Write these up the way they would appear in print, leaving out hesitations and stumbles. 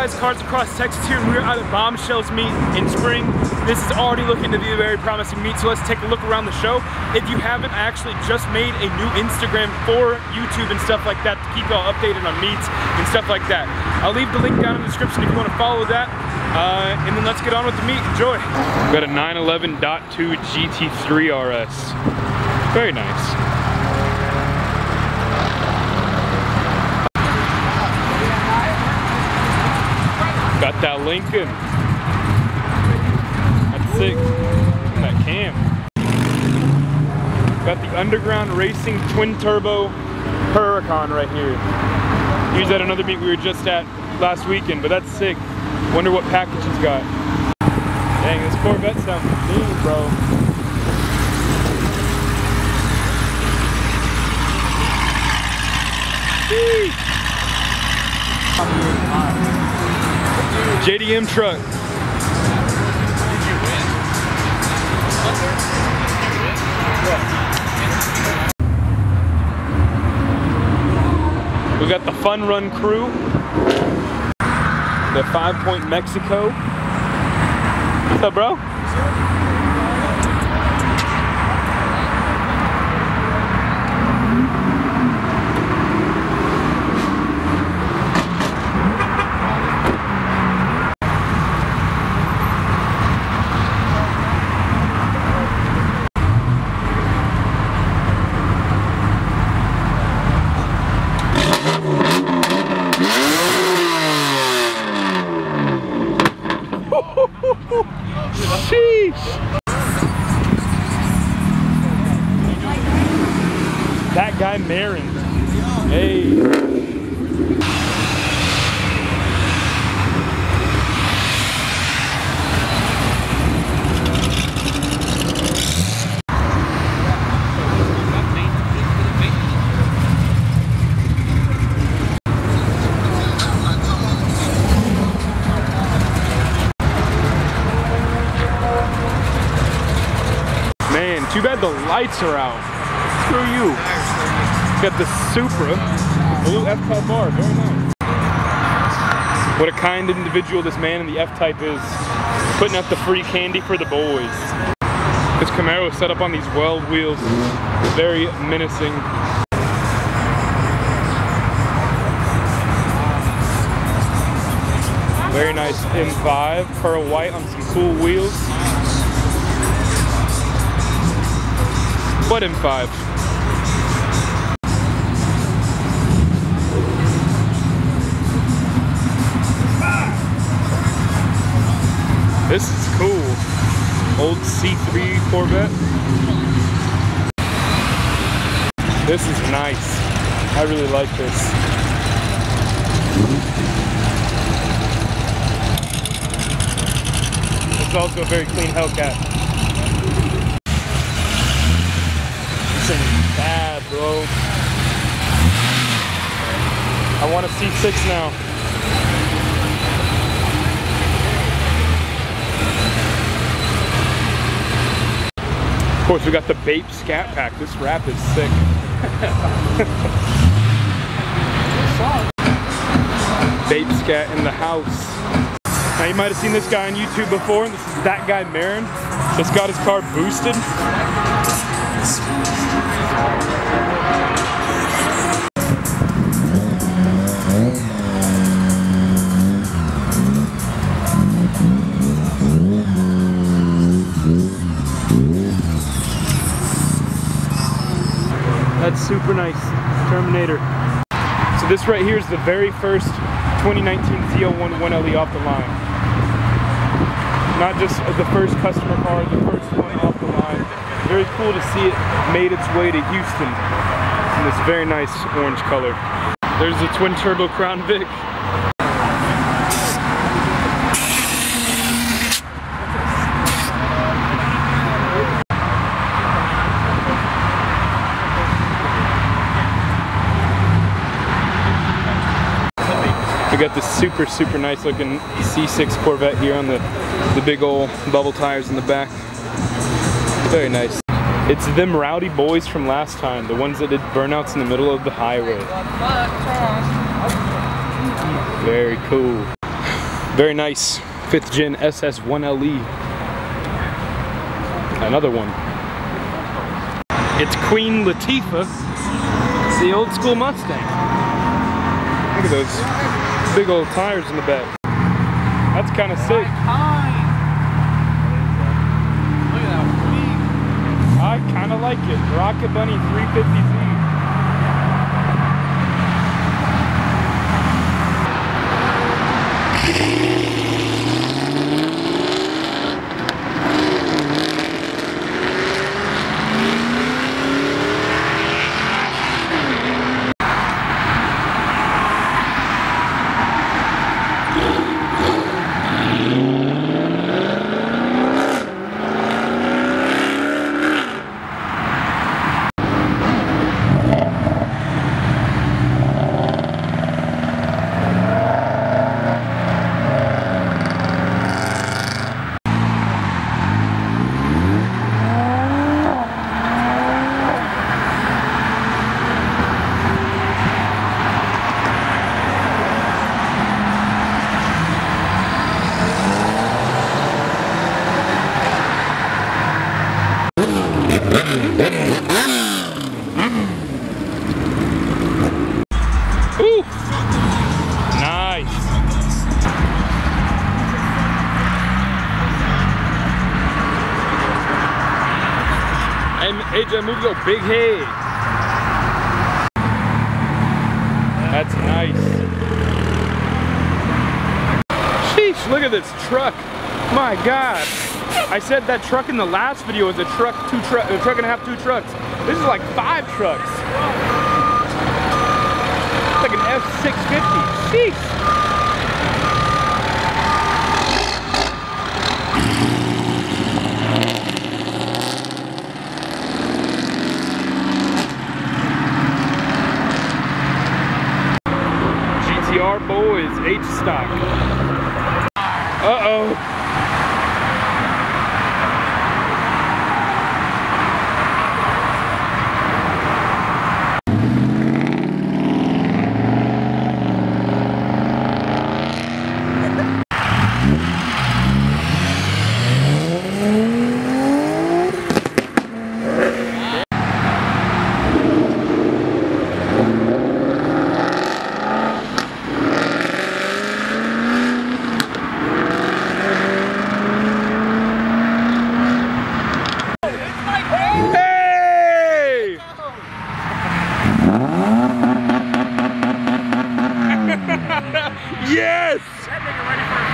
guys, Cars Across Texas here, and we're at a Bombshells meet in spring. This is already looking to be a very promising meet, so let's take a look around the show. If you haven't, I actually just made a new Instagram for YouTube and stuff like that to keep y'all updated on meets and stuff like that. I'll leave the link down in the description if you want to follow that. And then let's get on with the meet. Enjoy. We've got a 911.2 GT3 RS. Very nice. Got that Lincoln. That's sick. That cam. Got the Underground Racing twin turbo Huracan right here. Here's at another meet we were just at last weekend, but that's sick. Wonder what package he's got. Dang, this Corvette sounds mean, bro. JDM truck. We got the Fun Run crew. The 5 Point Mexico. What's up, bro? Sheesh! That guy Marin. Hey. Man, too bad the lights are out. Screw you. Got the Supra, a little F-Type bar, very nice. What a kind individual this man in the F-Type is, putting out the free candy for the boys. This Camaro is set up on these weld wheels, very menacing. Very nice M5, pearl white on some cool wheels. What M5? This is cool. Old C3 Corvette. This is nice. I really like this. It's also a very clean Hellcat. This thing is bad, bro. I want a C6 now. Of course, we got the Bape Scat Pack. This wrap is sick. Bape Scat in the house. Now you might have seen this guy on YouTube before, and this is that guy Marin. Just got his car boosted. That's super nice, Terminator. So this right here is the very first 2019 ZL1 1LE off the line. Not just the first customer car, the first one off the line. Very cool to see it made its way to Houston in this very nice orange color. There's the twin turbo Crown Vic. We got this super nice looking C6 Corvette here on the big old bubble tires in the back. Very nice. It's them rowdy boys from last time, the ones that did burnouts in the middle of the highway. Very cool. Very nice 5th gen SS1LE. Another one. It's Queen Latifah. It's the old school Mustang. Look at those big old tires in the back. That's kind of sick. Look at that sweet. I kind of like it. Rocket Bunny 350Z. Ooh, nice. And AJ, move your big head. That's nice. Sheesh, look at this truck. My God. I said that truck in the last video was a truck, a truck and a half, 2 trucks. This is like 5 trucks. It's like an F650. Sheesh. GTR boys, H stock. Uh-oh. Yes! That nigga ready for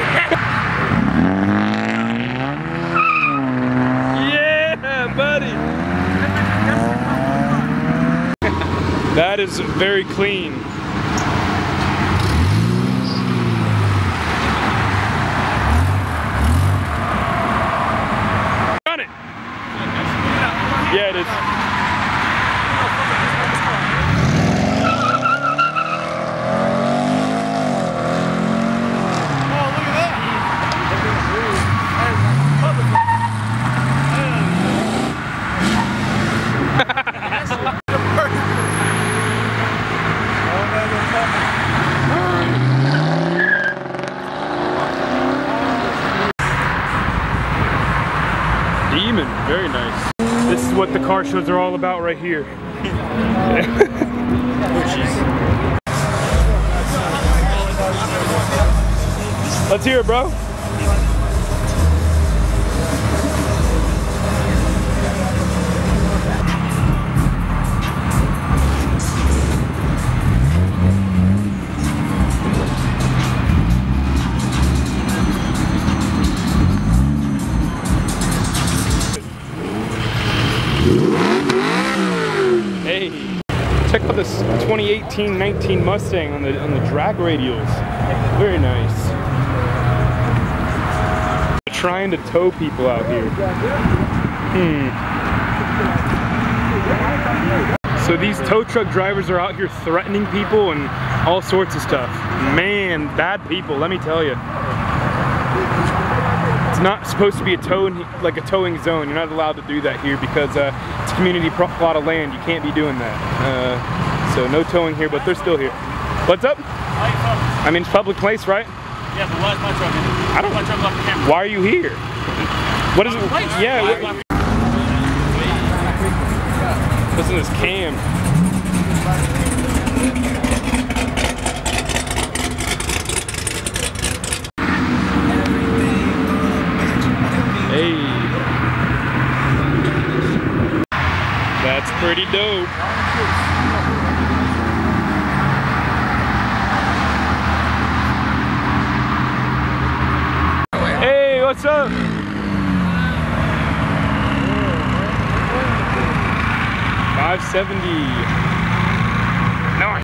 a family. Yeah, buddy! That is very clean. Got it! Yeah, it is. Demon, very nice. This is what the car shows are all about right here. Let's hear it, bro. Hey, check out this 2018-19 Mustang on the drag radials. Very nice. Trying to tow people out here. So these tow truck drivers are out here threatening people and all sorts of stuff. Man, bad people, let me tell you. It's not supposed to be a towing zone. You're not allowed to do that here because it's a community plot of land. You can't be doing that. So no towing here, but they're still here. What's up? I mean, it's public place, right? Yeah, but why is my truck in it? I don't. My truck left the camera. Why are you here? What is it? Yeah. Listen to this cam. Hey. That's pretty dope. Hey, what's up? $570. No.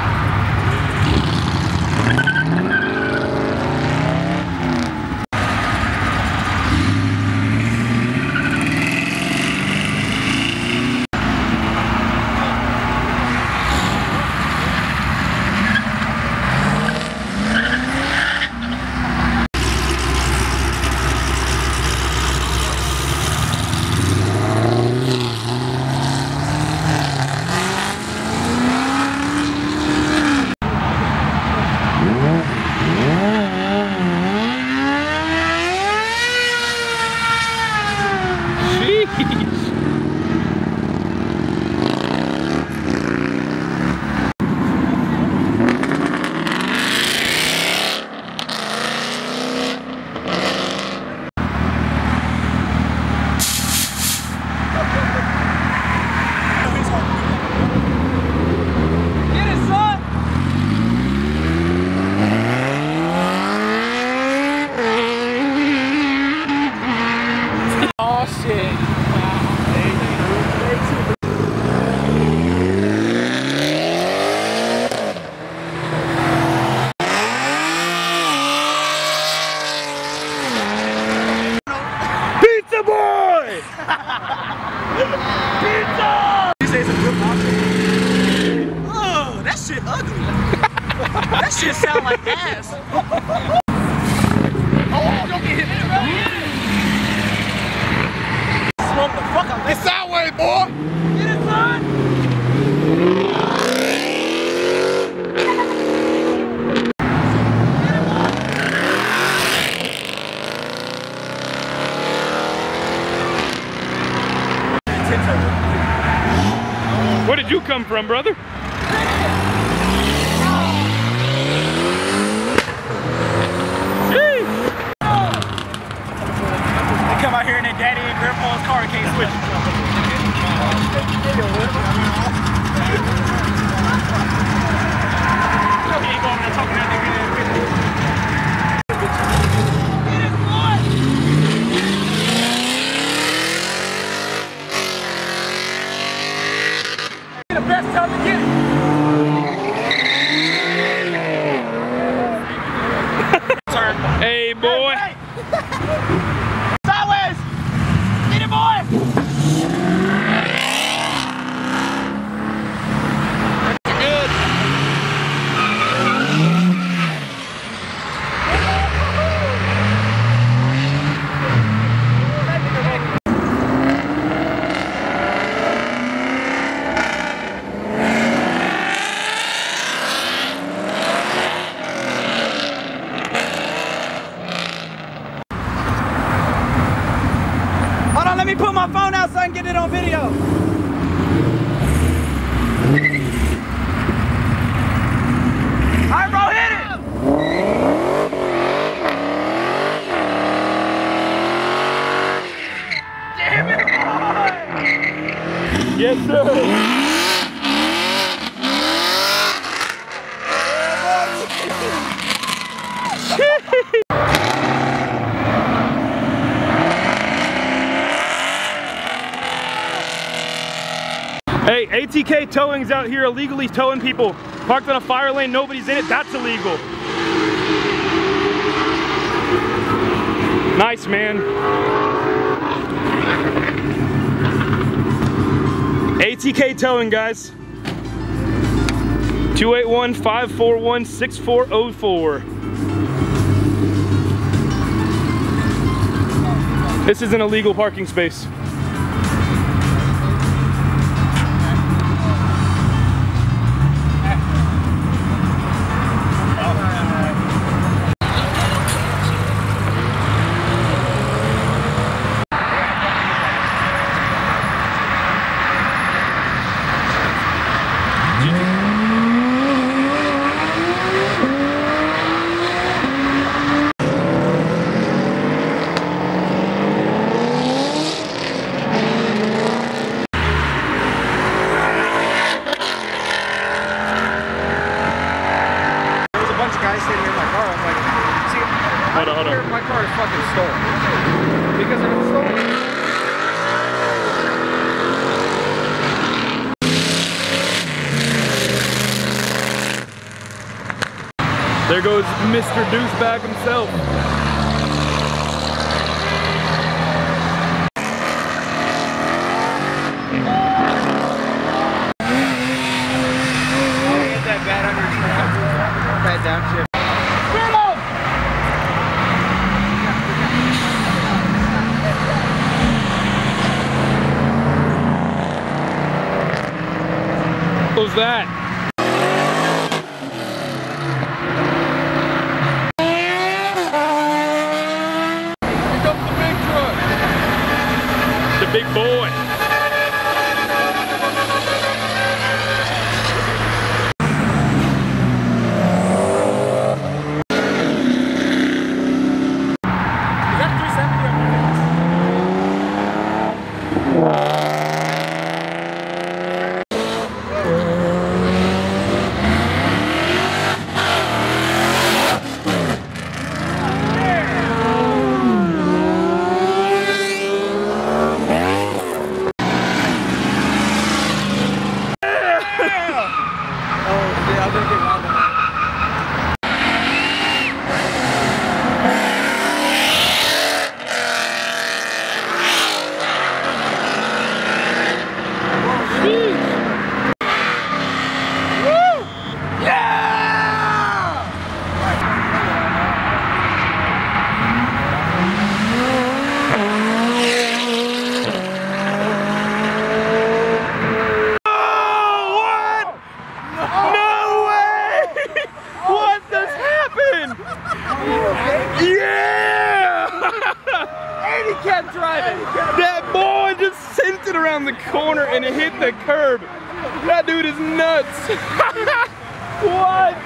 That shit sound like ass. Oh, don't get hit, bro. Smoke the fuck out. It's that way, boy. Get it, son. Where did you come from, brother? Come out here and then daddy and grandpa's car can't switch. The best time to get it. Hey, boy. Hey, sideways! Get it, boy! Good. Hold on, let me put my phone out so I can get it on video. All right, bro, hit it. Damn it, boy. Yes, sir. Hey, ATK Towing's out here illegally towing people. Parked on a fire lane, nobody's in it, that's illegal. Nice, man. ATK Towing, guys. 281-541-6404. This is an illegal parking space. Hold on. My car is fucking stolen. Because if it's stolen. There goes Mr. Douchebag himself. Bad downshift. What was that? Here comes the big truck. The big boy. Kept driving. That boy just sent it around the corner and it hit the curb. That dude is nuts. What?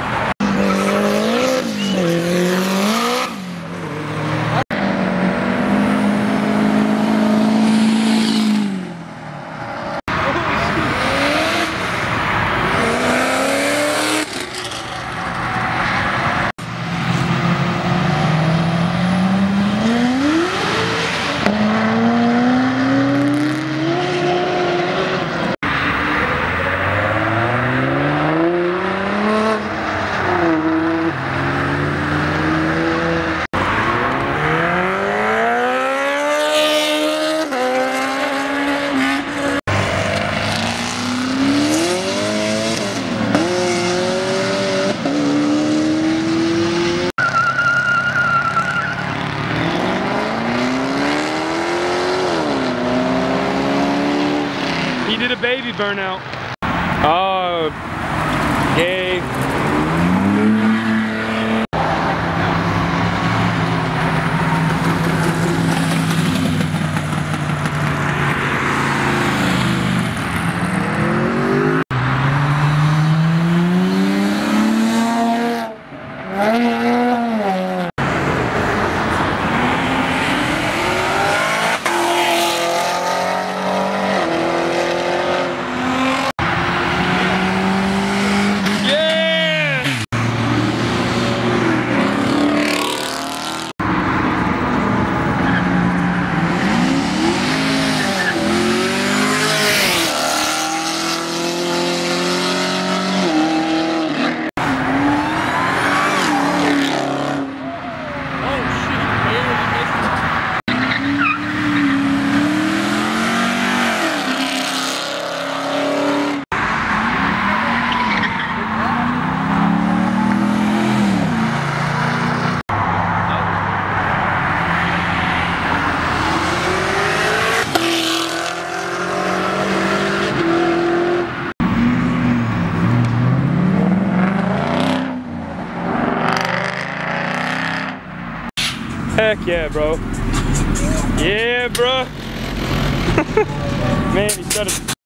He did a baby burnout. Oh, gay. Heck yeah, bro. Yeah, bro. Man, he started